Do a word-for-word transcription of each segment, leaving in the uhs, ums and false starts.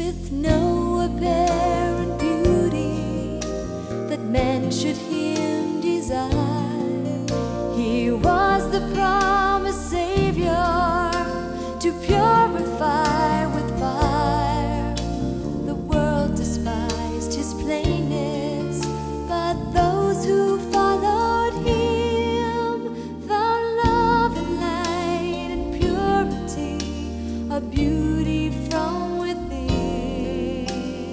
with no apparent beauty that man should him desire. He was the promised Savior to purify with fire. The world despised his plainness, but those who followed him found love and light and purity, a beauty from within.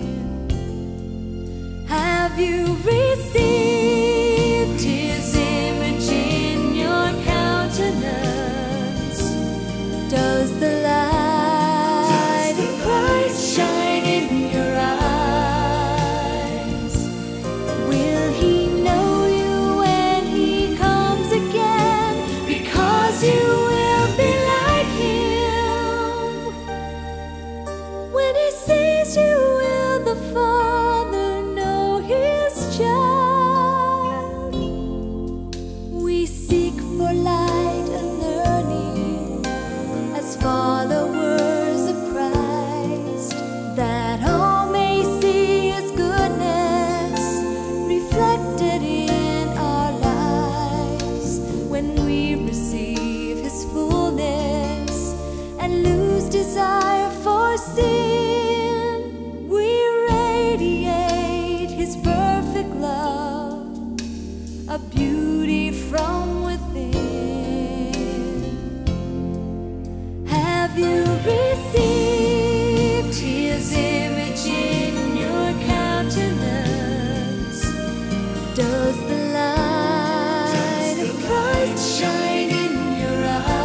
Have you received his image in your countenance? Does the light of Christ shine in your eyes? Will he know you when he comes again? Because you will be like him. When he sees you, will the Father know his child? We seek for light and learning as followers of Christ, that all may see his goodness reflected in our lives. When we receive his fullness and lose desire for sin, we radiate his perfect love, a beauty from within. Have you received his image in your countenance? Does the light of Christ shine in your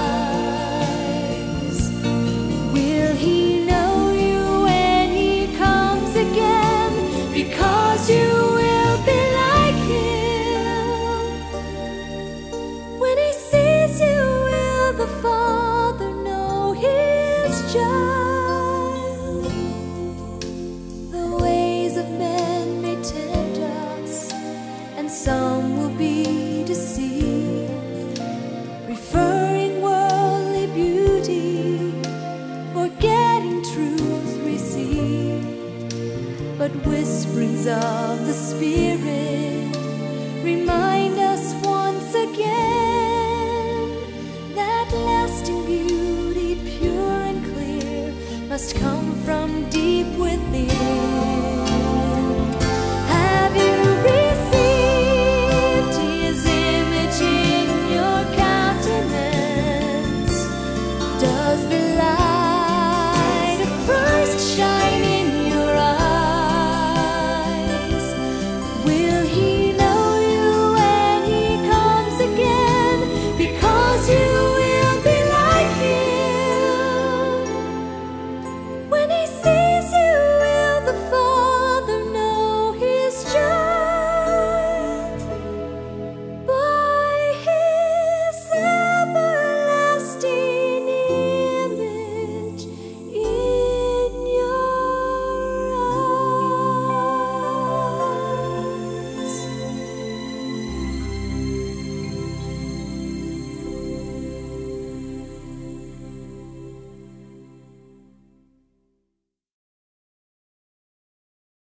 eyes? Will he know you when he comes again? Because you will be like him. When he sees you, will the Father know his child? The ways of men may tempt us, and some will be deceived, preferring worldly beauty, forgetting truth received. But whisperings of the Spirit remind us once again that lasting beauty, pure and clear, must come from deep within.